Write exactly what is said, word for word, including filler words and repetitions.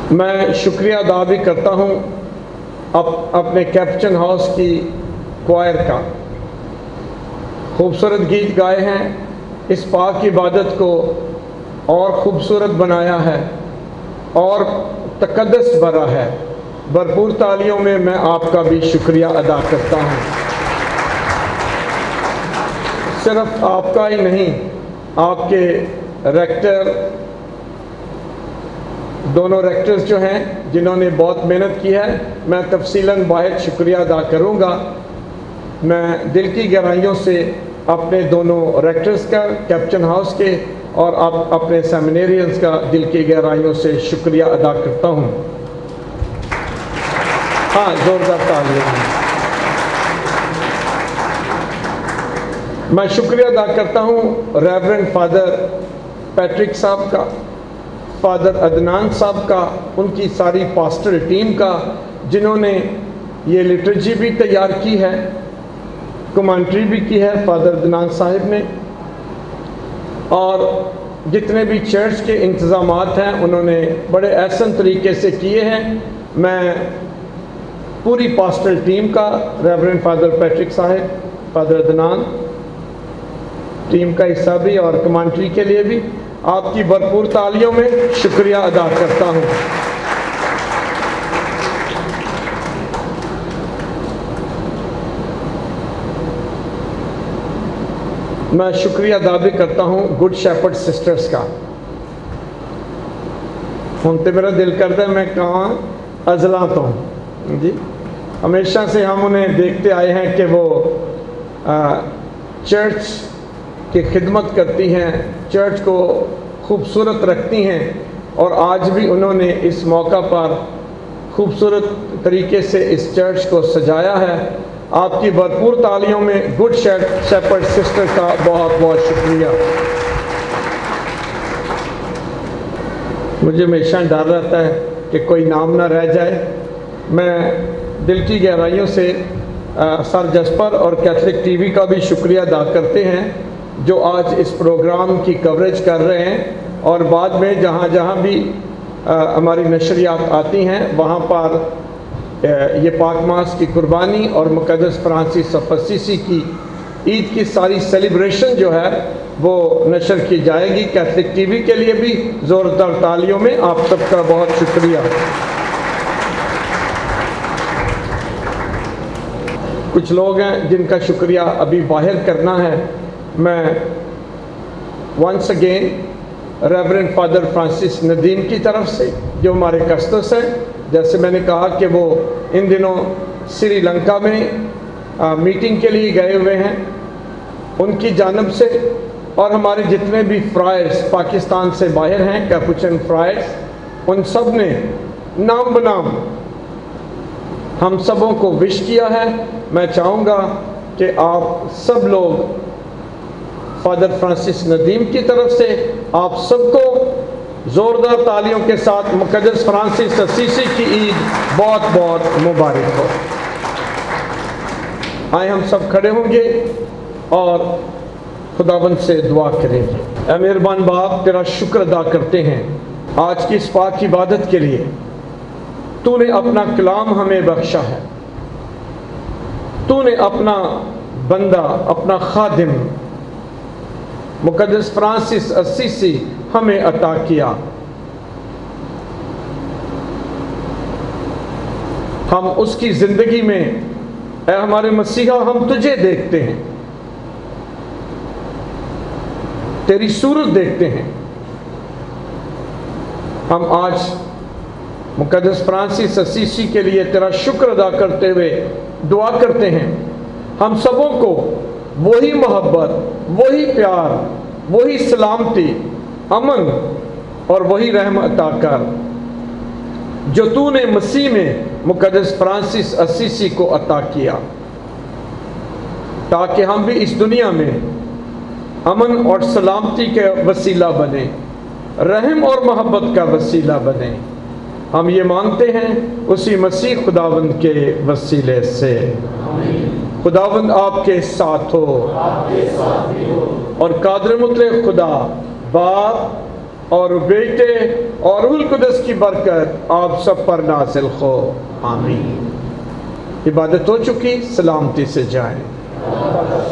मैं शुक्रिया अदा भी करता हूँ अप, अपने कैप्चन हाउस की क्वायर का। खूबसूरत गीत गाए हैं, इस पाक इबादत को और ख़ूबसूरत बनाया है और तकद्दस भरा है। भरपूर तालियों में मैं आपका भी शुक्रिया अदा करता हूँ। सिर्फ आपका ही नहीं, आपके रेक्टर, दोनों रेक्टर्स जो हैं जिन्होंने बहुत मेहनत की है, मैं तफसीलन बाहर शुक्रिया अदा करूँगा। मैं दिल की गहराइयों से अपने दोनों रेक्टर्स का, कैप्चन हाउस के और आप अपने सेमिनेरियंस का दिल की गहराइयों से शुक्रिया अदा करता हूँ। हाँ, जोरदार तालियां। मैं शुक्रिया अदा करता हूँ रेवरेंड फादर पैट्रिक साहब का, फादर अदनान साहब का, उनकी सारी पास्टरल टीम का, जिन्होंने ये लिटरेची भी तैयार की है, कमेंट्री भी की है फादर अदनान साहिब ने, और जितने भी चर्च के इंतज़ामात हैं उन्होंने बड़े एहसन तरीके से किए हैं। मैं पूरी पास्टरल टीम का, reverend father Patrick sahib, father Adnan team का हिस्सा भी और कमेंट्री के लिए भी आपकी भरपूर तालियों में शुक्रिया अदा करता हूँ। मैं शुक्रिया अदा भी करता हूँ गुड शेपर्ड सिस्टर्स का। सुनते मेरा दिल करता है मैं कहाँ अजला तो हूँ जी। हमेशा से हम उन्हें देखते आए हैं कि वो आ, चर्च की खिदमत करती हैं, चर्च को खूबसूरत रखती हैं, और आज भी उन्होंने इस मौका पर खूबसूरत तरीके से इस चर्च को सजाया है। आपकी भरपूर तालियों में गुड शेपर्ड सिस्टर का बहुत बहुत शुक्रिया। मुझे हमेशा डर रहता है कि कोई नाम ना रह जाए। मैं दिल की गहराइयों से आ, सर जसपर और कैथलिक टीवी का भी शुक्रिया अदा करते हैं जो आज इस प्रोग्राम की कवरेज कर रहे हैं, और बाद में जहाँ जहाँ भी आ, हमारी नशरियात आती हैं वहाँ पर आ, ये पाक मास की कुर्बानी और मुक़द्दस फ्रांसिस ऑफ असीसी की ईद की सारी सेलिब्रेशन जो है वो नशर की जाएगी। कैथलिक टीवी के लिए भी ज़ोरदार तालियों में आप सबका बहुत शुक्रिया। कुछ लोग हैं जिनका शुक्रिया अभी बाहर करना है। मैं once again reverend father Francis Nadeem की तरफ से, जो हमारे कस्टस हैं, जैसे मैंने कहा कि वो इन दिनों श्रीलंका में आ, मीटिंग के लिए गए हुए हैं, उनकी जानब से, और हमारे जितने भी फ्रायर्स पाकिस्तान से बाहर हैं, कैपुचिन फ्रायर्स, उन सब ने नाम बनाम हम सबों को विश किया है। मैं चाहूँगा कि आप सब लोग फादर फ्रांसिस नदीम की तरफ से आप सबको ज़ोरदार तालियों के साथ मुक़द्दस फ्रांसिस असीसी की ईद बहुत बहुत मुबारक हो। आए हम सब खड़े होंगे और खुदावंद से दुआ करेंगे। ऐ मेहरबान बाप, तेरा शुक्र अदा करते हैं आज की इस पाक इबादत के लिए। तूने अपना कलाम हमें बख्शा है, तूने अपना बंदा, अपना खादिम मुक़द्दस फ्रांसिस असीसी हमें अता किया। हम उसकी ज़िंदगी में, ऐ हमारे मसीहा, हम तुझे देखते हैं, तेरी सूरत देखते हैं। हम आज मुक़द्दस फ्रांसिस असीसी के लिए तेरा शुक्र अदा करते हुए दुआ करते हैं, हम सबों को वही मोहब्बत, वही प्यार, वही सलामती, अमन और वही रहमत अता कर जो तूने मसीह में मुक़द्दस फ्रांसिस असीसी को अता किया, ताकि हम भी इस दुनिया में अमन और सलामती के वसीला बने, रहम और मोहब्बत का वसीला बने। हम ये मांगते हैं उसी मसीह खुदावंद के वसीले से। खुदावंद आपके साथ हो, और कादिर मुतलक खुदा बाप, और बेटे और रूहुल कुद्स की बरकत आप सब पर नाज़िल हो, आमीन। इबादत हो चुकी, सलामती से जाएं।